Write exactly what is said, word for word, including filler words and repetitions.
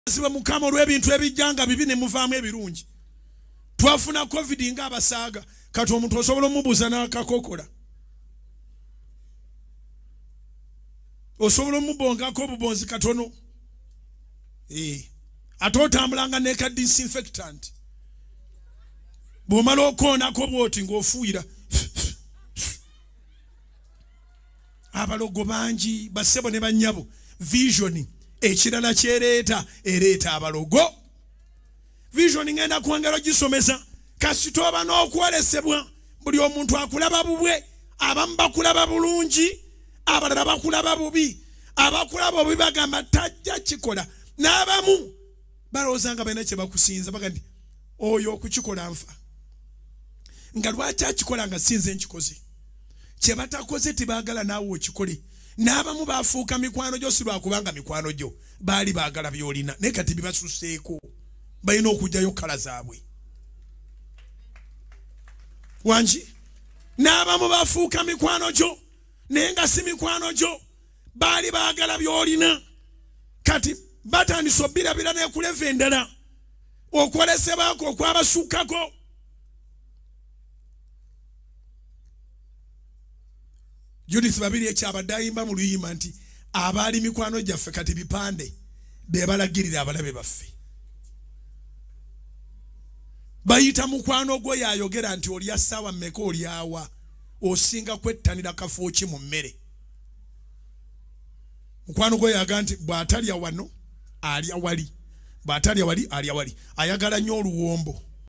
siba mukama olw'ebintu ebijjanga bibi ne muvaamu ebirungi. Twafuna covid nga abasaaga kati omuntu osobola omubuuza n'akakokola. Osobola omubongako obubonzi katono. Eh. Ate otambulanga ne ka disinfectant. Bw'omala okoonako bw'oti ng'ofuuyira. Abalogo bangi basebo ne bannyabo vision ekirala kyereeta ereeta abalogo. Vision ngenda kwongera gisomesa kasito aba n'okwolesebwa buli omuntu akulaba bubwe abamu bakulaba bulungi abalala bakulaba bubi abakulaba bubi bagamba tajja kikola n'abamu balowooza nga balina kye bakusinza baga nti oyo okukikola nfa nga lwaki akikola nga sinze nkikoze kye batakoze tibaagala naawe okikole n'abamu bafuuka mikwano gyo si lwakubanga mikwano gyo baali baagala byolina naye kati bibasuseeko balina okujjayo kala zaabwe wangi n'abamu bafuuka mikwano gyo naye nga si mikwano gyo baali baagala byolina kati batandise obbirabira nekuleva endala okwolesebwako okwabasukkako. Judith babiri ekyabadde ayimba mu luyimba nti abaali mikwano gyaffe kati bipande be balagirira abalabe baffe. Bayita mukwano gwo yayogera nti oli assaawa mmeka oli awa osinga kwettanira kafo ki mu mmere. Mukwano gwo yaga nti bw'atalya wano alya wali bw'atalya wali alya wali ayagala nnyo oluwombo.